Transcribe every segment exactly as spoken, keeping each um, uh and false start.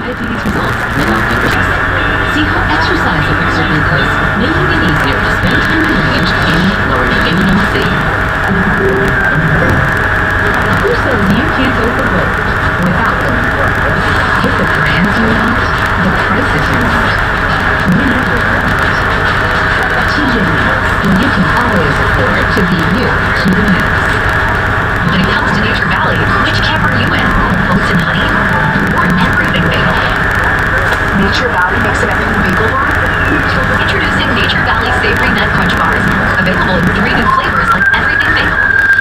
arrived at these results without decrease. See how exercise affects your glucose, making it easier to spend time in range and lower your A one C. Who says you can't overload without going broke? Get the brands you want, the prices you want, whenever you want. T J Maxx, when you can always afford to be you to the max. When it comes to Nature Valley, which camp are you in? Oats and honey? Or everything bagel? Nature Valley makes an everything bagel bar? Introducing Nature Valley Savory Nut Crunch Bars. Available in three new flavors like everything bagel.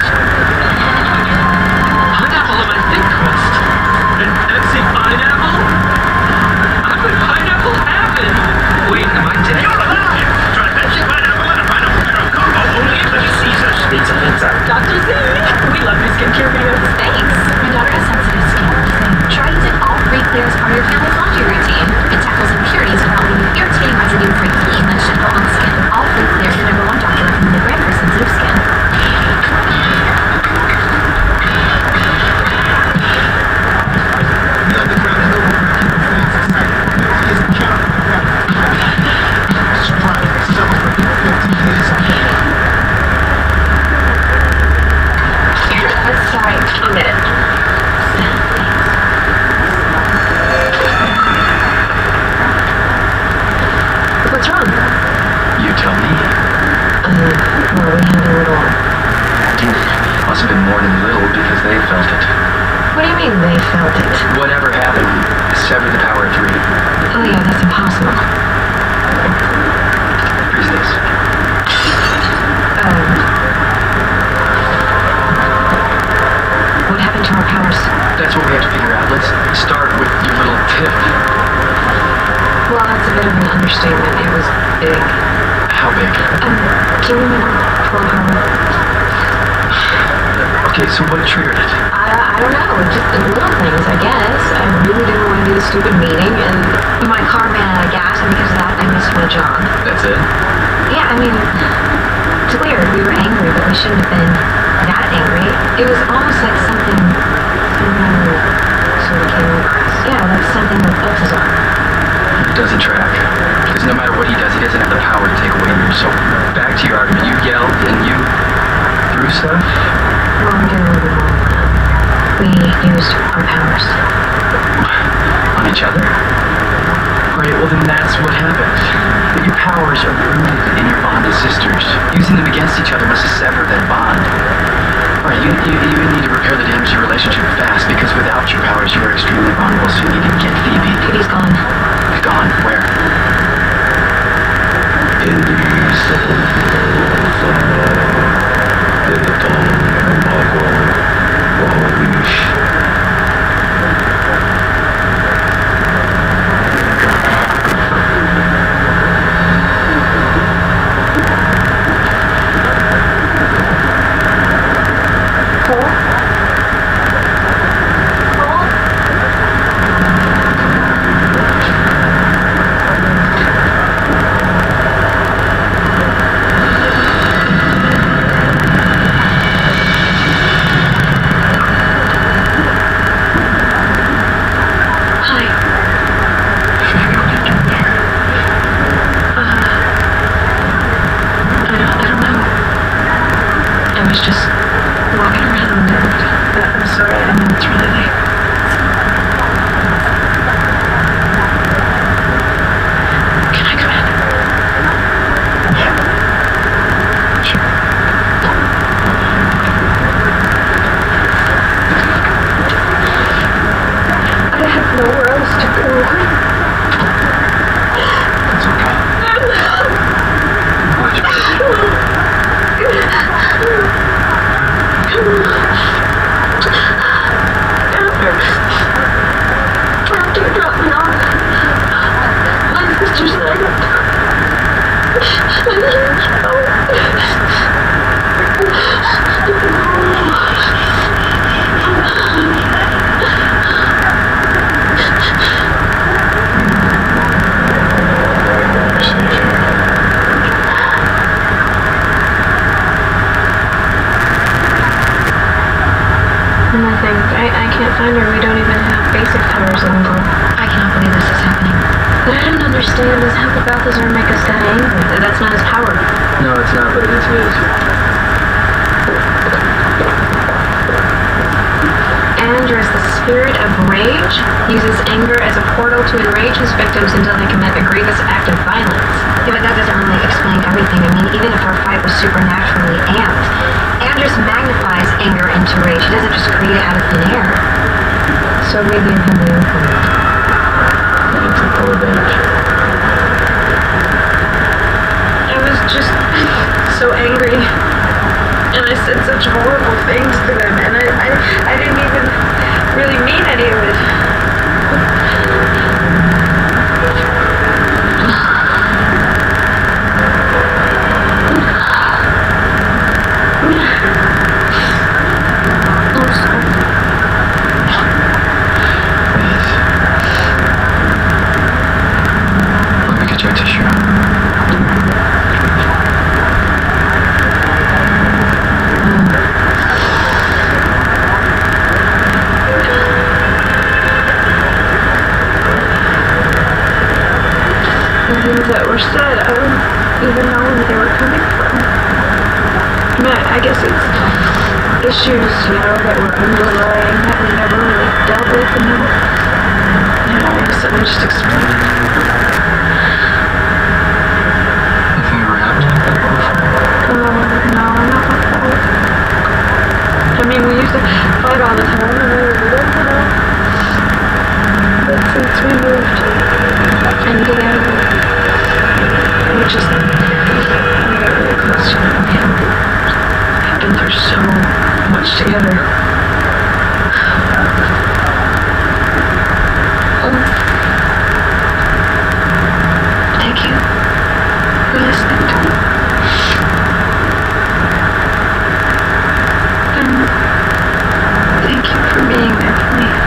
Pineapple on my thin crust. And M C pineapple? I'm a pineapple avid. Wait, am I dead? You're alive! Try Pepsi pineapple and a pineapple syrup combo only at Little Caesars. Pizza, pizza. Doctor Z, we love your skincare videos. Thanks. My daughter has sensitive skin. Try using all three clear as part of your family's laundry routine. It tackles impurities without leaving irritating residue-free clean that's gentle on skin. All three clear is the number one doctor recommended brand for sensitive skin. Let's try a minute. What's wrong? You tell me. Uh, well, we had a little... Must have been more than little because they felt it. What do you mean they felt it? Whatever happened, severed the power of three. Oh yeah, that's impossible. Freeze this. Um... What happened to our powers? That's what we have to figure out. Let's start with your little tip. Well, that's a bit of an understatement. It was big. How big? Um, do you remember Pearl Harbor? Okay, so what triggered it? I, I don't know. Just the little things, I guess. I really didn't want to do the stupid meeting, and my car ran out of gas, and because of that, I missed my job. That's it? Yeah, I mean, it's weird. We were angry, but we shouldn't have been that angry. It was almost like something new sort of came over us. Yeah, like something with Balthazar. It doesn't track. Because no matter what he does, he doesn't have the power to take away yours. So, back to your argument. You yelled and you threw stuff? Well, I'm getting a little bit more than that. We used our powers. On each other? Right, well then that's what happened. That your powers are rooted in your bond as sisters. Using them against each other must sever that bond. Alright, you, you, you need to repair the damage to your relationship fast, because without your powers you are extremely vulnerable, so you need to get Phoebe. Phoebe's gone. Gone? Where? In the east of the I, I can't find her. We don't even have basic powers anymore. I cannot believe understand is how could Balthazar make us that angry? That's not his power. No, it's not, but it is his. Andrus, the spirit of rage, uses anger as a portal to enrage his victims until they commit a grievous act of violence. Yeah, but that doesn't really explain everything. I mean, even if our fight was supernaturally amped, Andrus magnifies anger into rage. He doesn't just create it out of thin air. So we gave him the influence. It's a full advantage. I was just so angry. And I said such horrible things to them, and I, I, I didn't even really mean any of it. I'm sorry. Please. Let me get you a tissue. That were said, I don't even know where they were coming from. I mean, I guess it's issues, you know, that were underlying that we never really dealt with, and then, you know, all of a sudden just exploded. Anything ever happened like that before? Oh, no, not my fault. I mean, we used to fight all the time, and we were little, you know. But since we moved and together, we just, we got really close, you know, and we've been through so much together. Oh. Thank you for listening to me. And thank you for being there for me.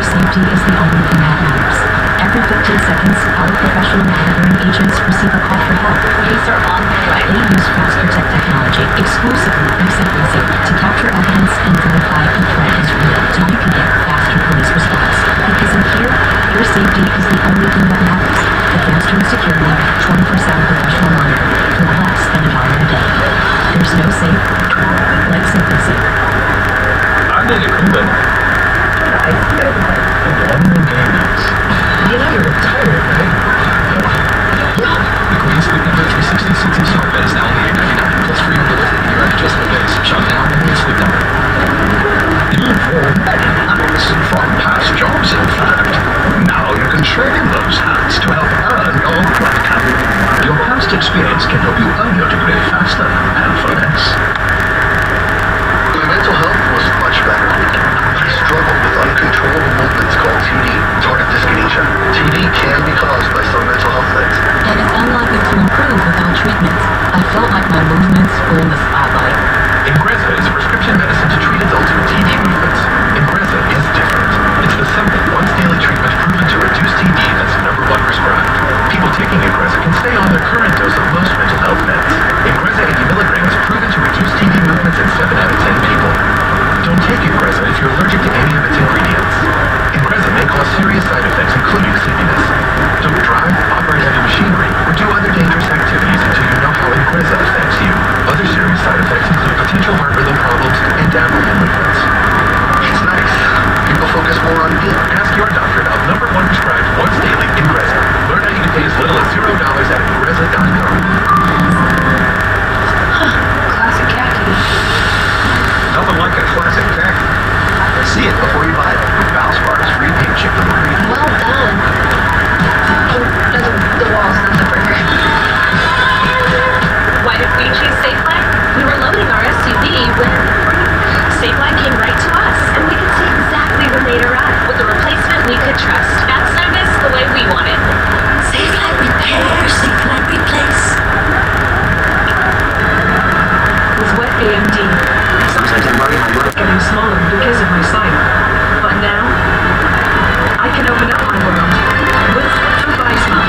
safety is the only thing that matters. Every fifteen seconds, our professional monitoring agents receive a call for help. Police are on their way. They use Fast Protect technology exclusively from Sequencing to capture evidence and verify if a threat is real so you can get faster police response. Because in here, your safety is the only thing that matters. Advanced Home Security, twenty-four seven professional monitoring for less than a dollar a day. There's no safe like Sequencing. I need a Cuban. Nice. Good. One games. You know you're retired, right? Yeah. Including Sleep Number three sixty sixty smart bed is now only eight ninety-nine plus free home delivery. Your adjustable base. Shop now and need Sleep Number. You've earned many hats from past jobs, in fact. Now you can trade in those hats to help earn your black hat. Your past experience can help you earn your degree faster and for less. My mental health was much better. I struggled with uncontrollable movements called T D, tardive dyskinesia. T D can be caused by some mental health things. And it's unlikely to improve without treatment. I felt like my movements were in the spotlight. Ingrezza is a prescription medicine to treat adults with T D movements. Ingrezza is different. It's the simple, once-daily treatment proven to reduce T D that's number one prescribed. People taking Ingrezza can stay on their current dose of most mental health meds. Ingrezza eighty milligrams proven to reduce T D movements in seven out of ten people. Don't take Ingrezza if you're allergic to any of its ingredients. Ingrezza may cause serious side effects, including sleepiness. Don't drive, operate heavy machinery, or do other dangerous activities until you know how Ingrezza affects you. Other serious side effects include potential heart rhythm problems and abnormal movements. It's nice. People focus more on me. Ask your doctor about number one prescribed once daily Ingrezza. Learn how you can pay as little as zero dollars at Ingrezza dot com. Classic khaki. Nothing like a classic khaki. See it before you buy it. Valspar's free paint chip delivery. Well done. Oh, no, the, the wall's not the burger. Why did we choose Safeline? We were loading our S U V when Safeline came right to us, and we could see exactly when they'd arrive. With a replacement we could trust. And service the way we want it. Safeline repair, Safeline replace. With wet A M D, Sometimes I'm worried my work. getting smaller because of my sight. But now, I can open up my world with Vabysmo.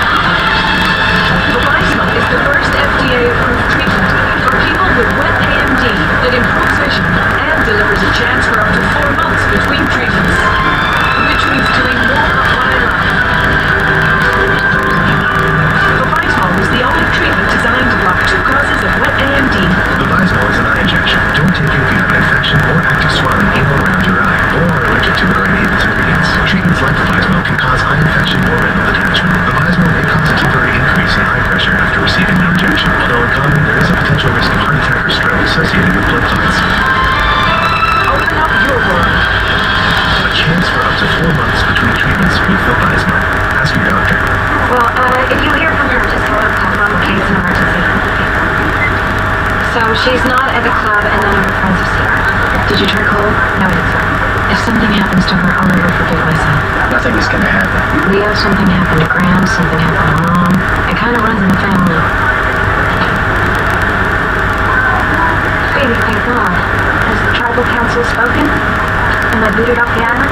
Vabysmo is the first F D A-approved treatment for people with wet A M D that improves vision and delivers a chance for up to four months between treatments, which means doing more of what I love. Vabysmo is the only treatment designed to block two causes of wet A M D. Vabysmo is an eye injection. Don't take it if you have an infection or active swelling in or around your eye, or are allergic to it or any of its ingredients. Treatments like Vabysmo can cause eye infection or retinal detachment. Vabysmo may cause a temporary increase in eye pressure after receiving the injection. Although in common, there is a potential risk of heart attack or stroke associated with blood clots. Open up your world. A chance for up to four months between treatments with Vabysmo. Ask your doctor. Well, uh, if you hear from her, just tell her to call Mama Kate's an emergency. So she's not at the club and none of her friends have seen her. Did you try Cole? No answer. If something happens to her, I'll never forgive myself. Nothing is gonna happen. Leo, something happened to Graham, something happened to Mom. It kind of runs in the family. Baby, thank God. Has the tribal council spoken? Am I booted off the island?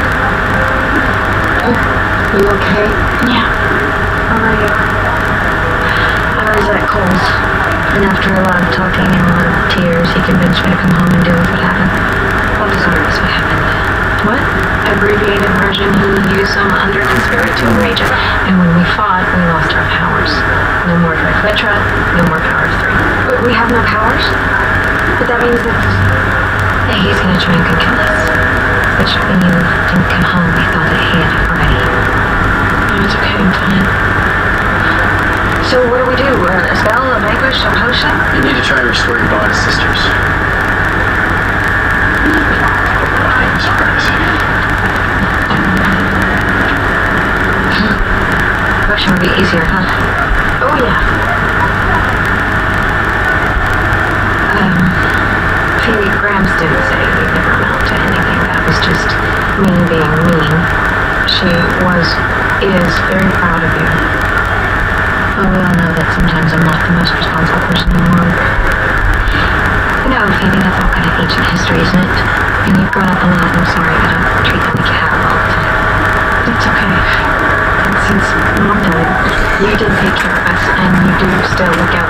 Are you okay? Yeah. How are you? I was at Cole's, and after a lot of talking and a lot of tears, he convinced me to come home and deal with what happened. What was what happened? What? Abbreviated version, he used some under conspiracy to enrage us. And when we fought, we lost our powers. No more Trifletra, no more Power three. But we have no powers? But that means that, that he's gonna try and kill us. Which, when you didn't come home, we thought that he had already. No, it's okay, I'm fine. So what do we do? Uh, a spell, a vanquish, a potion? You need to try to restore your bond of sisters. Potion would be easier, huh? Oh, yeah. Um, Phoebe, Grams didn't say you'd never amount to anything. That was just me being mean. She was, is very proud of you. But we all know that sometimes I'm not the most responsible person in the world. You know, Phoebe, that's all kind of ancient history, isn't it? And you've grown up a lot, and I'm sorry I don't treat you like you have all the time. since Mom died, you did take care of us, and you do still look out